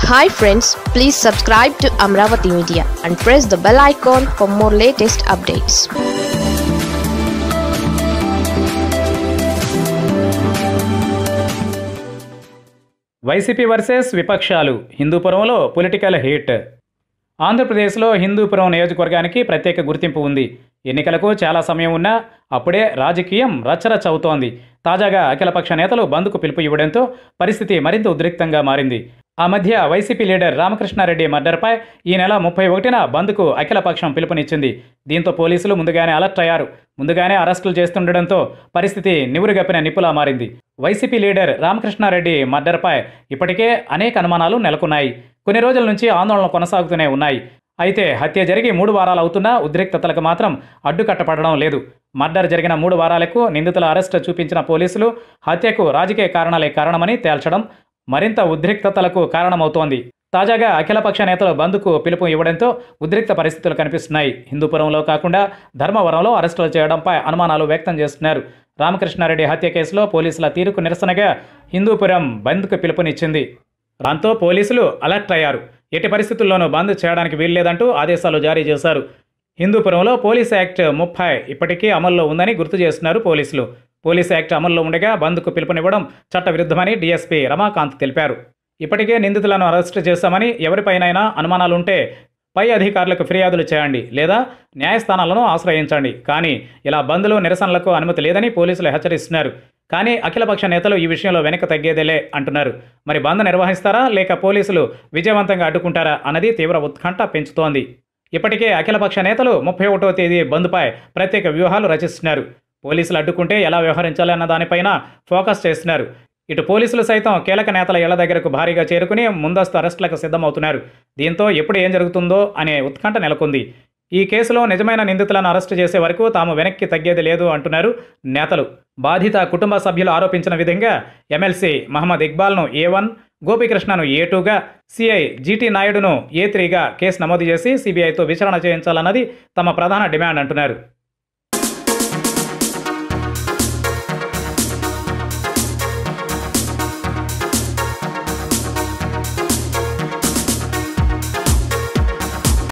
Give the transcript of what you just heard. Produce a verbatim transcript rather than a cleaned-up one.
Hi friends, please subscribe to Amaravathi Media and press the bell icon for more latest updates. Y C P versus విపక్షాలు హిందూపురంలో political heat. ఆంధ్రప్రదేశ్లో హిందూపురం నియోజకవర్గానికి ప్రత్యేక గుర్తింపు ఉంది. ఎన్నికలకు చాలా సమయం ఉన్నా అప్పుడే రాజకీయం రచ్చరచ్చ అవుతోంది. తాజాగా అఖిలపక్ష నేతలు బంద్కు పిలుపు ఇవ్వడంతో పరిస్థితి మరింత ఉద్రిక్తంగా మారింది. ఆ మధ్య వైసీపీ లీడర్ రామకృష్ణారెడ్డి మర్డర్పై ఈ నెల ముప్పై ఒకటిన బంద్కు అఖిలపక్షం పిలుపునిచ్చింది. దీంతో పోలీసులు ముందుగానే అలర్ట్ అయ్యారు. ముందుగానే అరెస్టులు చేస్తుండటంతో పరిస్థితి నివురుగప్పిన నిప్పులా మారింది. వైసీపీ లీడర్ రామకృష్ణారెడ్డి మర్డర్పై ఇప్పటికే అనేక అనుమానాలు నెలకొన్నాయి. కొన్ని రోజుల నుంచి ఆందోళనలు కొనసాగుతూనే ఉన్నాయి. అయితే హత్య జరిగి మూడు వారాలు అవుతున్నా ఉద్రిక్తతలకు మాత్రం అడ్డుకట్టపడడం లేదు. మర్డర్ జరిగిన మూడు వారాలకు నిందితుల అరెస్టు చూపించిన పోలీసులు హత్యకు రాజకీయ కారణాలే కారణమని తేల్చడం మరింత ఉద్రిక్తతలకు కారణమవుతోంది. తాజాగా అఖిలపక్ష నేతలు బంద్కు పిలుపు ఇవ్వడంతో ఉద్రిక్త పరిస్థితులు కనిపిస్తున్నాయి. హిందూపురంలో కాకుండా ధర్మవరంలో అరెస్టులు చేయడంపై అనుమానాలు వ్యక్తం చేస్తున్నారు. రామకృష్ణారెడ్డి హత్య కేసులో పోలీసుల తీరుకు నిరసనగా హిందూపురం బంద్కు పిలుపునిచ్చింది. దాంతో పోలీసులు అలర్ట్ అయ్యారు. ఎట్టి పరిస్థితుల్లోనూ బంద్ చేయడానికి వీల్లేదంటూ ఆదేశాలు జారీ చేశారు. హిందూపురంలో పోలీస్ యాక్ట్ ముప్పై ఇప్పటికీ అమల్లో ఉందని గుర్తు చేస్తున్నారు పోలీసులు. పోలీస్ యాక్ట్ అమల్లో ఉండగా బంద్కు పిలుపునివ్వడం చట్టవిరుద్ధమని డీఎస్పీ రమాకాంత్ తెలిపారు. ఇప్పటికే నిందితులను అరెస్టు చేశామని ఎవరిపైనైనా అనుమానాలుంటే పై అధికారులకు ఫిర్యాదులు చేయండి లేదా న్యాయస్థానాలను ఆశ్రయించండి. కానీ ఇలా బంద్లు నిరసనలకు అనుమతి లేదని పోలీసులు హెచ్చరిస్తున్నారు. కానీ అఖిలపక్ష నేతలు ఈ విషయంలో వెనక్కి తగ్గేదేలే అంటున్నారు. మరి బంద్ నిర్వహిస్తారా లేక పోలీసులు విజయవంతంగా అడ్డుకుంటారా అన్నది తీవ్ర ఉత్కంఠ పెంచుతోంది. ఇప్పటికే అఖిలపక్ష నేతలు ముప్పై ఒకటో తేదీ బంద్పై ప్రత్యేక వ్యూహాలు రచిస్తున్నారు. పోలీసులు అడ్డుకుంటే ఎలా వ్యవహరించాలి అన్న దానిపైన ఫోకస్ చేస్తున్నారు. ఇటు పోలీసులు సైతం కీలక నేతల ఇళ్ల దగ్గరకు భారీగా చేరుకుని ముందస్తు అరెస్టులకు సిద్ధమవుతున్నారు. దీంతో ఎప్పుడు ఏం జరుగుతుందో అనే ఉత్కంఠ నెలకొంది. ఈ కేసులో నిజమైన నిందితులను అరెస్టు చేసే వరకు తాము వెనక్కి తగ్గేది లేదు అంటున్నారు నేతలు. బాధిత కుటుంబ సభ్యులు ఆరోపించిన విధంగా ఎమ్మెల్సీ మహమ్మద్ ఇక్బాల్ను ఏ వన్, గోపీకృష్ణను ఏ టూగా, సిఐ జీటీ నాయుడును ఏ త్రీగా కేసు నమోదు చేసి సిబిఐతో విచారణ చేయించాలన్నది తమ ప్రధాన డిమాండ్ అంటున్నారు.